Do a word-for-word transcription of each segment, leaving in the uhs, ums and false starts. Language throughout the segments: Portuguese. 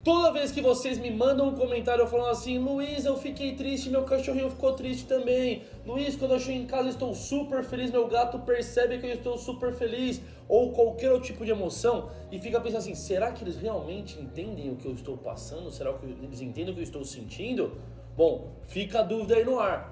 Toda vez que vocês me mandam um comentário falando assim: Luiz, eu fiquei triste, meu cachorrinho ficou triste também. Luiz, quando eu chego em casa estou super feliz, meu gato percebe que eu estou super feliz. Ou qualquer outro tipo de emoção e fica pensando assim: será que eles realmente entendem o que eu estou passando? Será que eles entendem o que eu estou sentindo? Bom, fica a dúvida aí no ar.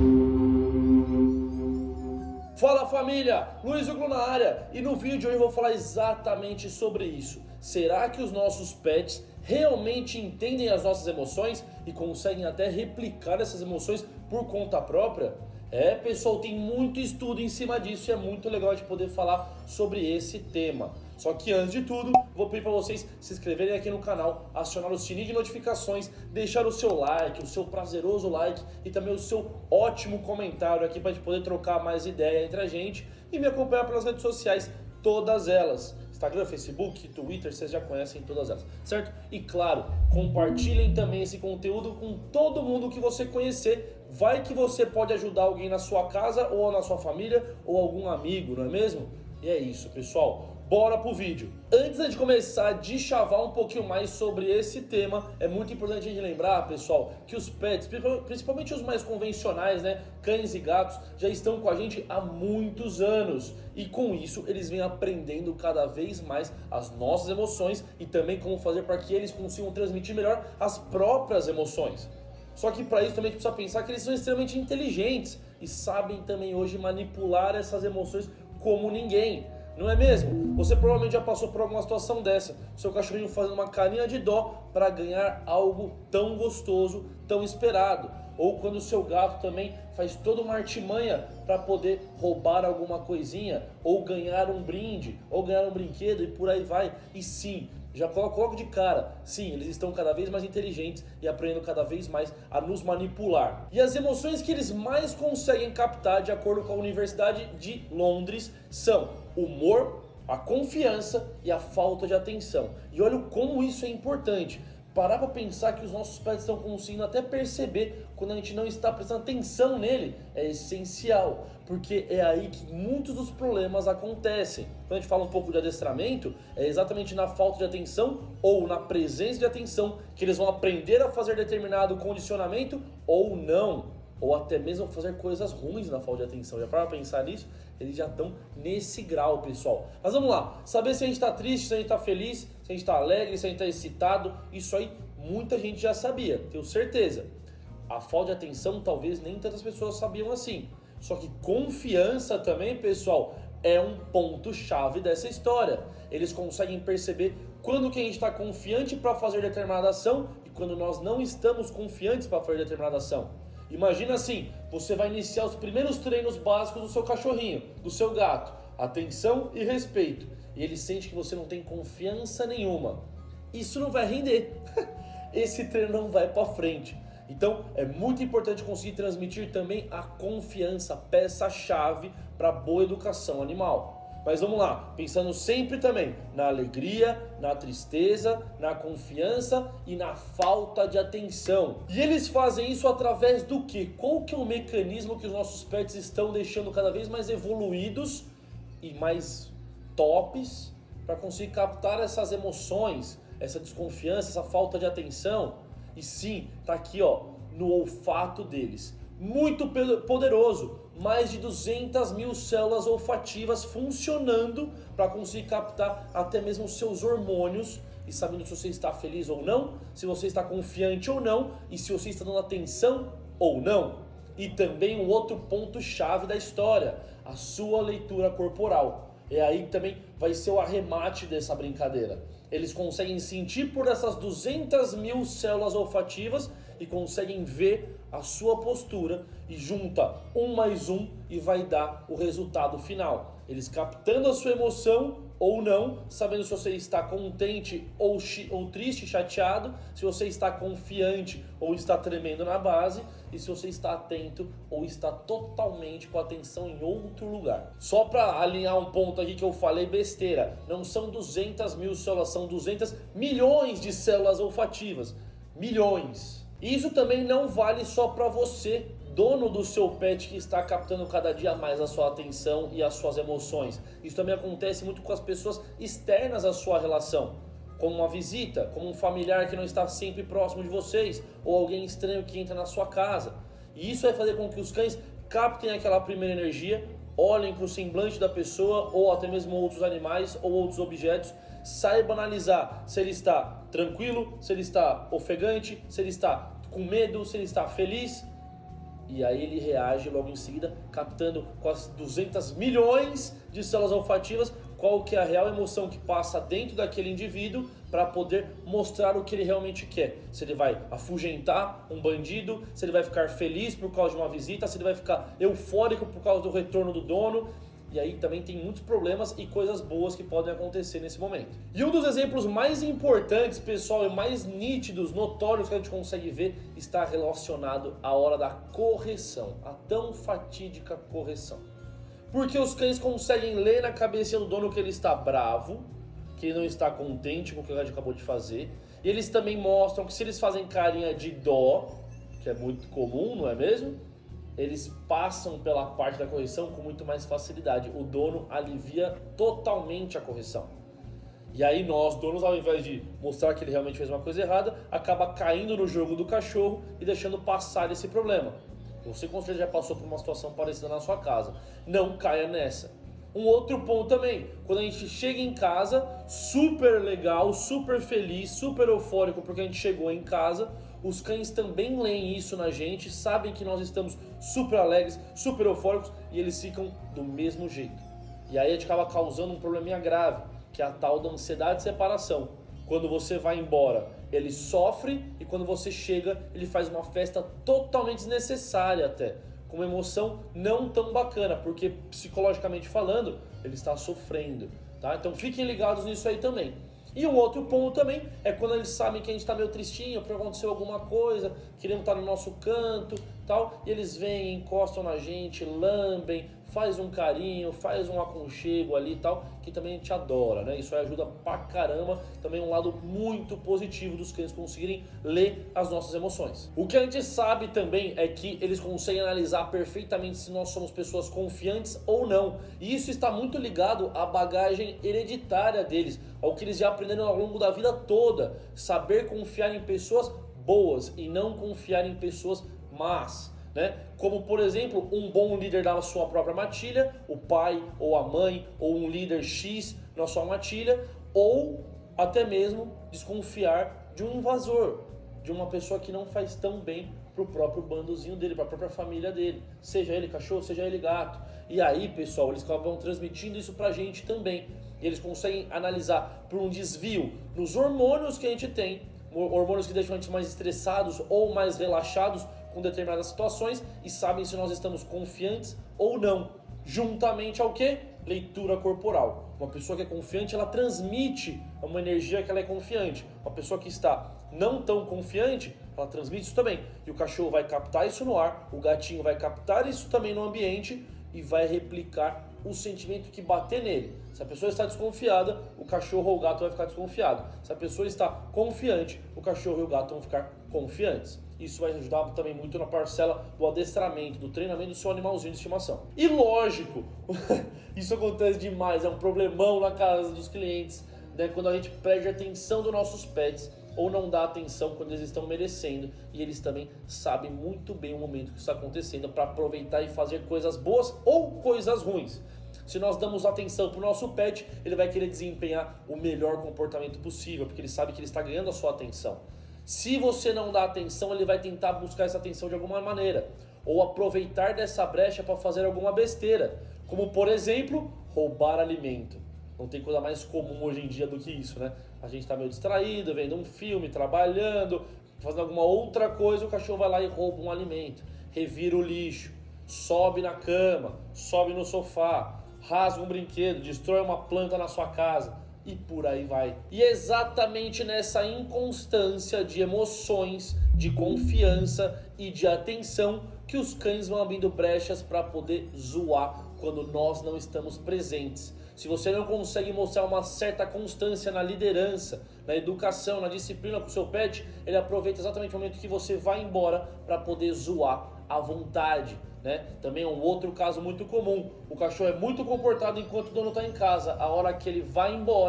Fala família, Luiz Hugo na área, e no vídeo de hoje eu vou falar exatamente sobre isso. Será que os nossos pets realmente entendem as nossas emoções e conseguem até replicar essas emoções por conta própria? É, pessoal, tem muito estudo em cima disso e é muito legal de poder falar sobre esse tema. Só que antes de tudo, vou pedir para vocês se inscreverem aqui no canal, acionar o sininho de notificações, deixar o seu like, o seu prazeroso like e também o seu ótimo comentário aqui para a gente poder trocar mais ideia entre a gente e me acompanhar pelas redes sociais, todas elas. Instagram, Facebook, Twitter, vocês já conhecem todas elas, certo? E claro, compartilhem também esse conteúdo com todo mundo que você conhecer. Vai que você pode ajudar alguém na sua casa ou na sua família ou algum amigo, não é mesmo? E é isso, pessoal. Bora pro vídeo. Antes de começar a deschavar um pouquinho mais sobre esse tema, é muito importante a gente lembrar, pessoal, que os pets, principalmente os mais convencionais, né, cães e gatos, já estão com a gente há muitos anos. E com isso, eles vêm aprendendo cada vez mais as nossas emoções e também como fazer para que eles consigam transmitir melhor as próprias emoções. Só que para isso também a gente precisa pensar que eles são extremamente inteligentes e sabem também hoje manipular essas emoções como ninguém. Não é mesmo? Você provavelmente já passou por alguma situação dessa. Seu cachorrinho fazendo uma carinha de dó para ganhar algo tão gostoso, tão esperado. Ou quando o seu gato também faz toda uma artimanha para poder roubar alguma coisinha, ou ganhar um brinde, ou ganhar um brinquedo e por aí vai. E sim, já coloco logo de cara, sim, eles estão cada vez mais inteligentes e aprendendo cada vez mais a nos manipular. E as emoções que eles mais conseguem captar, de acordo com a Universidade de Londres, são o humor, a confiança e a falta de atenção. E olha como isso é importante. Parar para pensar que os nossos pets estão conseguindo até perceber quando a gente não está prestando atenção nele é essencial, porque é aí que muitos dos problemas acontecem. Quando a gente fala um pouco de adestramento, é exatamente na falta de atenção ou na presença de atenção que eles vão aprender a fazer determinado condicionamento ou não. Ou até mesmo fazer coisas ruins na falta de atenção. Já para pensar nisso, eles já estão nesse grau, pessoal. Mas vamos lá, saber se a gente está triste, se a gente está feliz, se a gente está alegre, se a gente está excitado, isso aí muita gente já sabia, tenho certeza. A falta de atenção talvez nem tantas pessoas sabiam assim. Só que confiança também, pessoal, é um ponto-chave dessa história. Eles conseguem perceber quando que a gente está confiante para fazer determinada ação e quando nós não estamos confiantes para fazer determinada ação. Imagina assim, você vai iniciar os primeiros treinos básicos do seu cachorrinho, do seu gato, atenção e respeito, e ele sente que você não tem confiança nenhuma. Isso não vai render, esse treino não vai para frente. Então é muito importante conseguir transmitir também a confiança, peça-chave para boa educação animal. Mas vamos lá, pensando sempre também na alegria, na tristeza, na confiança e na falta de atenção. E eles fazem isso através do quê? Qual que é o mecanismo que os nossos pets estão deixando cada vez mais evoluídos e mais tops para conseguir captar essas emoções, essa desconfiança, essa falta de atenção? E sim, tá aqui ó, no olfato deles. Muito poderoso, mais de duzentas mil células olfativas funcionando para conseguir captar até mesmo os seus hormônios e sabendo se você está feliz ou não, se você está confiante ou não e se você está dando atenção ou não. E também um outro ponto-chave da história, a sua leitura corporal. É aí que também vai ser o arremate dessa brincadeira. Eles conseguem sentir por essas duzentas mil células olfativas e conseguem ver a sua postura e junta um mais um e vai dar o resultado final. Eles captando a sua emoção ou não, sabendo se você está contente ou, ou triste, chateado, se você está confiante ou está tremendo na base e se você está atento ou está totalmente com a atenção em outro lugar. Só para alinhar um ponto aqui que eu falei besteira, não são duzentas mil células, são duzentos milhões de células olfativas. Milhões. Isso também não vale só para você, dono do seu pet que está captando cada dia mais a sua atenção e as suas emoções. Isso também acontece muito com as pessoas externas à sua relação. como uma visita, como um familiar que não está sempre próximo de vocês, ou alguém estranho que entra na sua casa. E isso vai fazer com que os cães captem aquela primeira energia, olhem para o semblante da pessoa, ou até mesmo outros animais ou outros objetos, saibam analisar se ele está tranquilo, se ele está ofegante, se ele está com medo, se ele está feliz. E aí ele reage logo em seguida, captando com as duzentas milhões de células olfativas qual que é a real emoção que passa dentro daquele indivíduo para poder mostrar o que ele realmente quer. Se ele vai afugentar um bandido, se ele vai ficar feliz por causa de uma visita, se ele vai ficar eufórico por causa do retorno do dono. E aí também tem muitos problemas e coisas boas que podem acontecer nesse momento. E um dos exemplos mais importantes, pessoal, e mais nítidos, notórios que a gente consegue ver, está relacionado à hora da correção, a tão fatídica correção. Porque os cães conseguem ler na cabeça do dono que ele está bravo, que ele não está contente com o que a gente acabou de fazer. E eles também mostram que se eles fazem carinha de dó, que é muito comum, não é mesmo? Eles passam pela parte da correção com muito mais facilidade. O dono alivia totalmente a correção. E aí nós, donos, ao invés de mostrar que ele realmente fez uma coisa errada, acaba caindo no jogo do cachorro e deixando passar esse problema. Você com certeza já passou por uma situação parecida na sua casa. Não caia nessa. Um outro ponto também, quando a gente chega em casa, super legal, super feliz, super eufórico porque a gente chegou em casa, os cães também leem isso na gente, sabem que nós estamos super alegres, super eufóricos e eles ficam do mesmo jeito. E aí a gente acaba causando um probleminha grave, que é a tal da ansiedade de separação. Quando você vai embora, ele sofre e quando você chega, ele faz uma festa totalmente desnecessária até, com uma emoção não tão bacana, porque psicologicamente falando, ele está sofrendo, tá? Então fiquem ligados nisso aí também. E um outro ponto também é quando eles sabem que a gente está meio tristinho, porque aconteceu alguma coisa, queremos estar no nosso canto, tal, e eles vêm, encostam na gente, lambem, faz um carinho, faz um aconchego ali e tal, que também a gente adora, né? Isso aí ajuda pra caramba, também um lado muito positivo dos cães conseguirem ler as nossas emoções. O que a gente sabe também é que eles conseguem analisar perfeitamente se nós somos pessoas confiantes ou não, e isso está muito ligado à bagagem hereditária deles, ao que eles já aprenderam ao longo da vida toda, saber confiar em pessoas boas e não confiar em pessoas más. Né? Como por exemplo, um bom líder da sua própria matilha, o pai ou a mãe ou um líder X na sua matilha, ou até mesmo desconfiar de um invasor, de uma pessoa que não faz tão bem para o próprio bandozinho dele, para a própria família dele, seja ele cachorro, seja ele gato. E aí, pessoal, eles acabam transmitindo isso para a gente também. E eles conseguem analisar por um desvio nos hormônios que a gente tem, hormônios que deixam a gente mais estressados ou mais relaxados com determinadas situações e sabem se nós estamos confiantes ou não, juntamente ao que? Leitura corporal. Uma pessoa que é confiante, ela transmite uma energia que ela é confiante. Uma pessoa que está não tão confiante, ela transmite isso também. E o cachorro vai captar isso no ar, o gatinho vai captar isso também no ambiente e vai replicar o sentimento que bater nele. Se a pessoa está desconfiada, o cachorro ou o gato vai ficar desconfiado. Se a pessoa está confiante, o cachorro e o gato vão ficar confiantes. Isso vai ajudar também muito na parcela do adestramento, do treinamento do seu animalzinho de estimação. E lógico, isso acontece demais, é um problemão na casa dos clientes, né? Quando a gente perde a atenção dos nossos pets ou não dá atenção quando eles estão merecendo, e eles também sabem muito bem o momento que está acontecendo para aproveitar e fazer coisas boas ou coisas ruins. Se nós damos atenção para o nosso pet, ele vai querer desempenhar o melhor comportamento possível, porque ele sabe que ele está ganhando a sua atenção. Se você não dá atenção, ele vai tentar buscar essa atenção de alguma maneira, ou aproveitar dessa brecha para fazer alguma besteira, como por exemplo, roubar alimento. Não tem coisa mais comum hoje em dia do que isso, né? A gente está meio distraído, vendo um filme, trabalhando, fazendo alguma outra coisa, o cachorro vai lá e rouba um alimento, revira o lixo, sobe na cama, sobe no sofá, rasga um brinquedo, destrói uma planta na sua casa. E por aí vai. E exatamente nessa inconstância de emoções, de confiança e de atenção que os cães vão abrindo brechas para poder zoar quando nós não estamos presentes. Se você não consegue mostrar uma certa constância na liderança, na educação, na disciplina com o seu pet, ele aproveita exatamente o momento que você vai embora para poder zoar à vontade. Né? Também é um outro caso muito comum. O cachorro é muito comportado enquanto o dono está em casa. A hora que ele vai embora,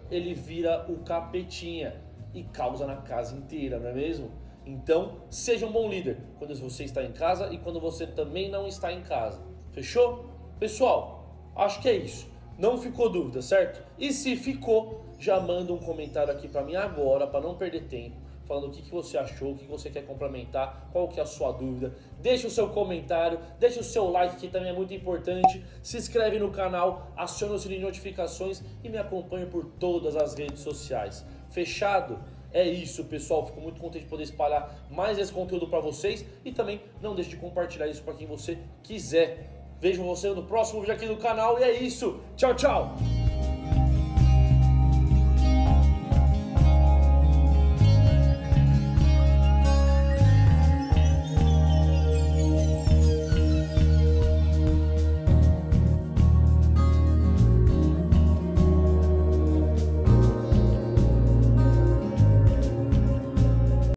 ele vira o capetinha e causa na casa inteira, não é mesmo? Então, seja um bom líder quando você está em casa e quando você também não está em casa. Fechou? Pessoal, acho que é isso. Não ficou dúvida, certo? E se ficou, já manda um comentário aqui para mim agora, para não perder tempo, falando o que, que você achou, o que você quer complementar, qual que é a sua dúvida. Deixa o seu comentário, deixa o seu like, que também é muito importante. Se inscreve no canal, aciona o sininho de notificações e me acompanha por todas as redes sociais. Fechado? É isso, pessoal. Fico muito contente de poder espalhar mais esse conteúdo para vocês e também não deixe de compartilhar isso para quem você quiser. Vejo você no próximo vídeo aqui do canal e é isso. Tchau, tchau!